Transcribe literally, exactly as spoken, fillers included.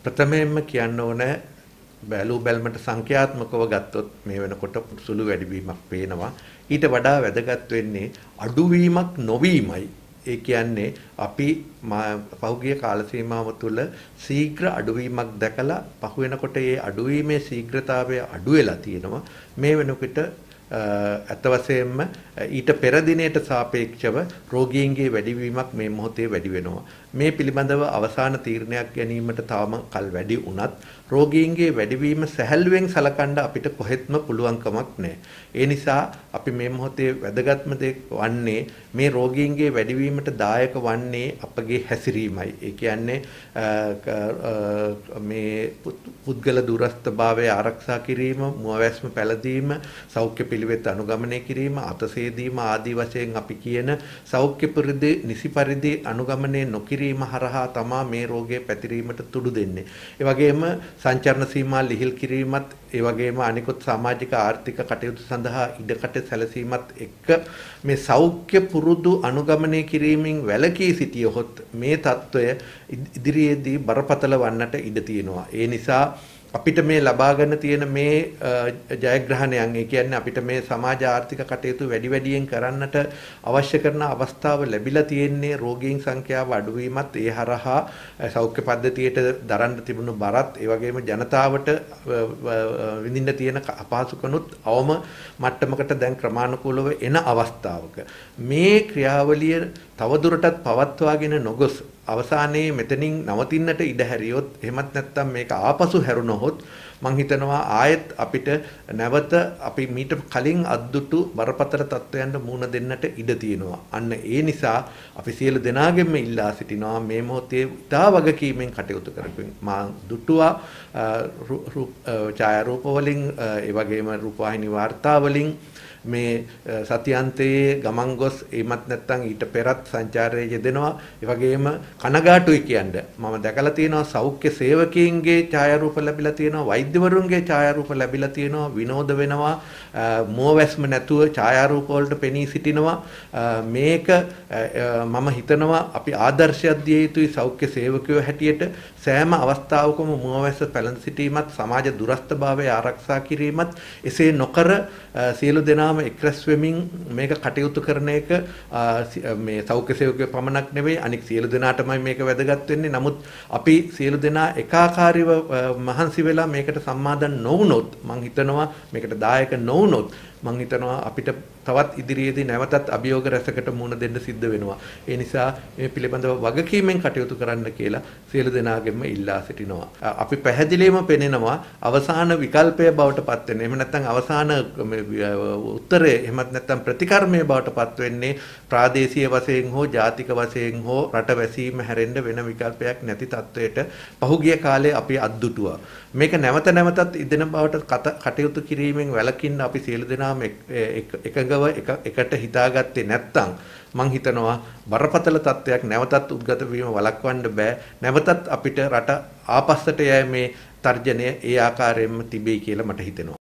ප්‍රථමයෙන්ම කියන්න ඕනේ බැලූ බැල්මට සංඛ්‍යාත්මකව ගත්තොත් මේ වෙනකොට සුළු වැඩිවීමක් පේනවා. ඊට වඩා වැදගත් වෙන්නේ අඩුවීමක් නොවීමයි. ඒ කියන්නේ අපි පහුගිය කාල සීමාව තුළ ශීඝ්‍ර අඩුවීමක් දැකලා පහු වෙනකොට ඒ අඩුවීමේ ශීඝ්‍රතාවය අඩු වෙලා තියෙනවා. මේ වෙනකොට අත වශයෙන්ම ඊට පෙර දිනයට සාපේක්ෂව රෝගීන්ගේ වැඩිවීමක් මේ මොහොතේ වැඩි වෙනවා. මේ පිළිබඳව අවසාන තීරණයක් ගැනීමට තාම කල් වැඩි වුණත් රෝගීන්ගේ වැඩිවීම සැහැල්ලුවෙන් සලකන්න අපිට කොහෙත්ම පුළුවන් කමක් නැහැ. ඒ නිසා අපි මේ මොහොතේ වැදගත්ම දේ වන්නේ මේ රෝගීන්ගේ වැඩිවීමට දායක වන්නේ අපගේ හැසිරීමයි. ඒ කියන්නේ මේ පුද්ගල දුරස්ථභාවය ආරක්ෂා කිරීම, මුවවැස්ම පැළඳීම, සෞඛ්‍ය පිළිවෙත් අනුගමනය කිරීම, අතසේදීම ආදී වශයෙන් අපි කියන සෞඛ්‍ය පරිදි නිසි පරිදි අනුගමනය නොකිරීම හරහා තමා මේ රෝගය පැතිරීමට තුඩු දෙන්නේ. ඒ වගේම සංචරණ සීමා ලිහිල් කිරීමත්, ඒ වගේම අනිකුත් සමාජික ආර්ථික කටයුතු සඳහා ඉඩකඩ සැලසීමත් එක්ක මේ සෞඛ්‍ය පුරුදු අනුගමනය කිරීමෙන් වැළකී සිටියොත් මේ తত্ত্বය ඉදිරියේදී බරපතල වන්නට ඉඩ තියෙනවා. ඒ නිසා අපිට මේ ලබා ගන්න තියෙන මේ ජයග්‍රහණයන්, ඒ කියන්නේ අපිට මේ සමාජ ආර්ථික කටයුතු වැඩි වැඩියෙන් කරන්නට අවශ්‍ය කරන අවස්ථාව ලැබිලා තියෙන්නේ රෝගීන් සංඛ්‍යාව අඩුවීමත්, ඒ හරහා සෞඛ්‍ය පද්ධතියට දරන්න තිබුණු බරත්, ඒ වගේම ජනතාවට විඳින්න තියෙන අපහසුකනුත් අවම මට්ටමකට දැන් ක්‍රමානුකූලව එන අවස්ථාවක මේ ක්‍රියාවලිය තවදුරටත් පවත්වාගෙන නොගොස් අවසානයේ මෙතනින් නවතින්නට ඉඩ හැරියොත්, එහෙමත් නැත්නම් මේක ආපසු හැරුණොත් මං හිතනවා ආයෙත් අපිට නැවත අපි මීට කලින් අද්දුටු බරපතල තත්ත්වයන්ට මුහුණ දෙන්නට ඉඩ තියෙනවා. අන්න ඒ නිසා අපි සියලු දෙනාගෙන්ම ඉල්ලා සිටිනවා මේ මොහොතේ ඉතා වගකීමෙන් කටයුතු කරමින් මා දුටුවා ඡායාරූප වලින්, ඒ වගේම රූපවාහිනී වාර්තා වලින් මේ සතියන්තයේ ගමන් ගොස් එමත් නැත්නම් ඊට පෙරත් සංචාරයේ යෙදෙනවා. ඒ වගේම කනගාටුයි කියන්නේ මම දැකලා තියෙනවා සෞඛ්‍ය සේවකයන්ගේ ඡායාරූප ලැබිලා තියෙනවා, වෛද්‍යවරුන්ගේ ඡායාරූප ලැබිලා තියෙනවා, විනෝද වෙනවා, මුවවැස්ම නැතුව ඡායාරූප වලට පෙනී සිටිනවා. මේක මම හිතනවා අපි ආදර්ශයක් දිය යුතුයි සෞඛ්‍ය සේවකයෝ හැටියට. සෑම අවස්ථාවකම මුවවැස්ස පැළඳ සිටීමත්, සමාජ දුරස්ථභාවය ආරක්ෂා කිරීමත්, එසේ නොකර සියලු දෙනා එක්රැස් වෙමින් මේක කටයුතු කරන එක මේ සෞඛ්‍ය සේවකයෝ පමණක් නෙවෙයි අනික සියලු දෙනාටමයි මේක වැදගත් වෙන්නේ. නමුත් අපි සියලු දෙනා එකාකාරීව මහන්සි වෙලා මේකට සම්මාදන් නොවුනොත්, මං හිතනවා මේකට දායක නොවුනොත් මං හිතනවා අපිට තවත් ඉදිරියේදී නැවතත් අභියෝග රැසකට මුහුණ දෙන්න සිද්ධ වෙනවා. ඒ නිසා මේ පිළිබඳව වගකීමෙන් කටයුතු කරන්න කියලා සියලු දෙනාගෙන්ම ඉල්ලා සිටිනවා. අපි පැහැදිලිවම පෙනෙනවා අවසාන විකල්පය බවට පත් වෙන්නේ. එහෙම නැත්නම් අවසාන උත්තරේ, එහෙමත් නැත්නම් ප්‍රතිකර්මයේ බවට පත් වෙන්නේ ප්‍රාදේශීය වශයෙන් හෝ ජාතික වශයෙන් හෝ රට වැසීම හැරෙන්න වෙන විකල්පයක් නැති තත්වයට පහුගිය කාලේ අපි අද්දුටුවා. මේක නැවත නැවතත් ඉදෙන බවට කටයුතු කිරීමෙන් වැළකින්න අපි සියලු දෙනාම එකඟව එකට හිතාගත්තේ නැත්නම් මං හිතනවා බරපතල තත්ත්වයක් නැවතත් උද්ගත වීම වළක්වන්න බෑ. නැවතත් අපිට රට ආපස්සට යෑමේ තර්ජනය ඒ ආකාරයෙන්ම තිබෙයි කියලා මට හිතෙනවා.